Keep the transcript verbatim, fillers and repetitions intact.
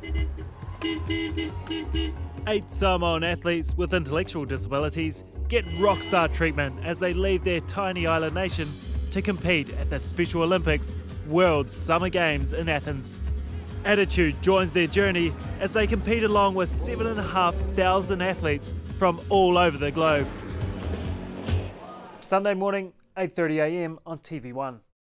Eight Samoan athletes with intellectual disabilities get rockstar treatment as they leave their tiny island nation to compete at the Special Olympics World Summer Games in Athens. Attitude joins their journey as they compete along with seven and a half thousand athletes from all over the globe. Sunday morning, eight thirty a m on T V one.